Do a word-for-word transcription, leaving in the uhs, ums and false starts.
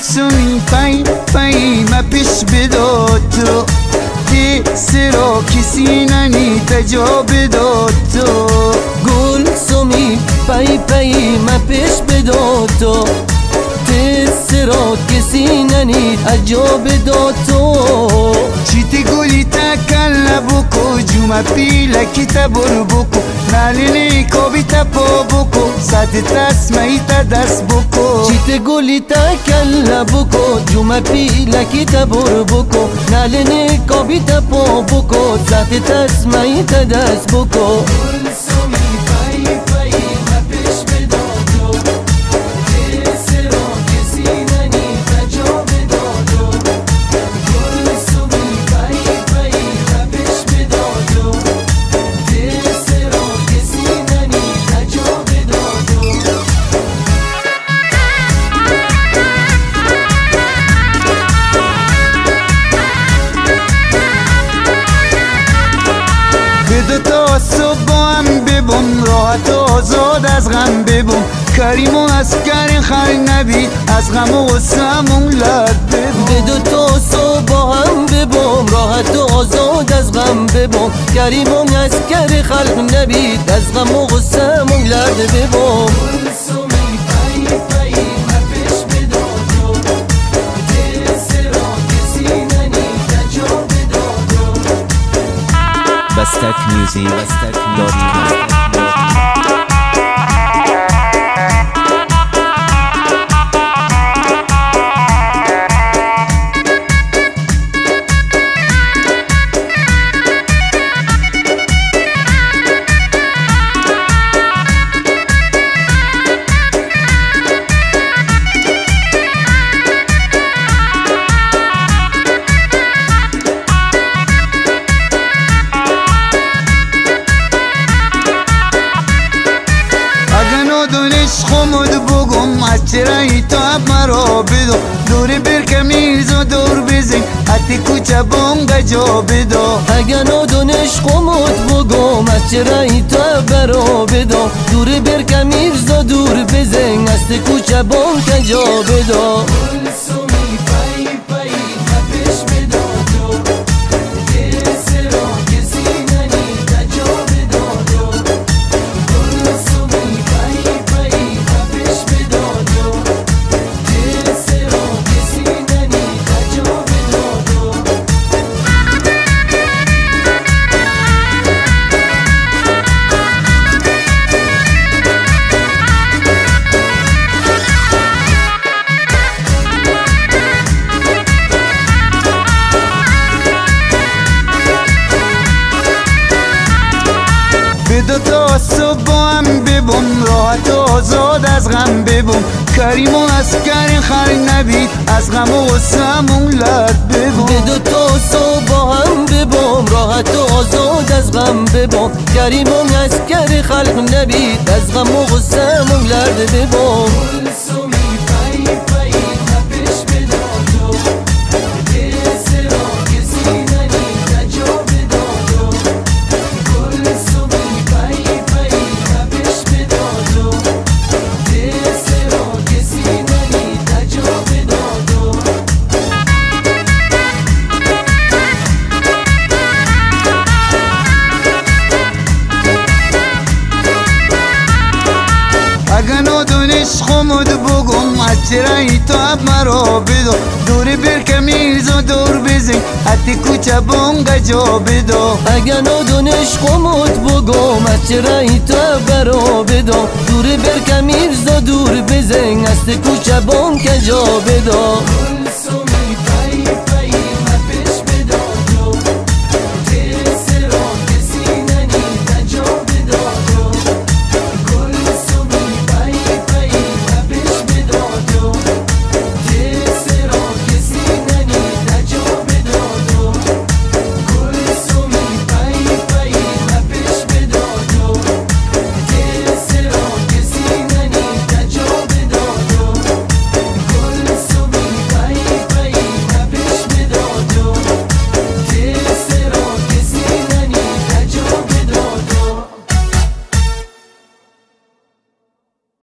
گلسومی پای پای ما پیش بداد تو تسرا کسی ننید جا بداد تو گلسومی پای پای ما پیش بداد تو تسرا کسی ننید جا بداد تو چیتی گلی تکل بکو جمع پیلا کتابر بکو نالینی کبی تپو بکو ساعت تسمعی تا دست بکو چیتی گلی تکل بکو جمع پیلا کتابر بکو نالینی کبی تپو بکو ساعت تسمعی تا دست بکو تا صبح هم ببوم راحت و آزاد از غم ببوم کریم و اسکر خیر نبید از غم و غصه‌مون لب ببوم بدو تا صبح هم ببوم راحت و آزاد از غم ببوم کریم و اسکر خلق نبید از غم و غصه‌مون لب ببوم Bastak Music dot com خمود بگم از چرایی تو اب مرا بدو دور برکمیز و دور بزن حتی کوچه بانگا جا بدو اگه ندونش خمود بگم از چرایی تو برا بدو دور برکمیز و دور بزن از کوچه بانگا جا بدو بدو تا صبح هم ببوم راحت و آزاد از غم ببوم کریم و اسکر خیر نبید از غم و غصه‌مون لب ببوم بدو تا صبح هم ببوم راحت و آزاد از غم ببوم کریم و اسکر خلق نبید از غم و غصه‌مون لب ببوم اگه ندونش خمود بگم از چرایی تو اب مرا بدو دور برکمیز و دور بزن حتی کوچه بانگا جا بدو اگه ندونش خمود بگم از چرایی تو برا بدو دور برکمیز و دور بزن از کوچه بانگا جا بدو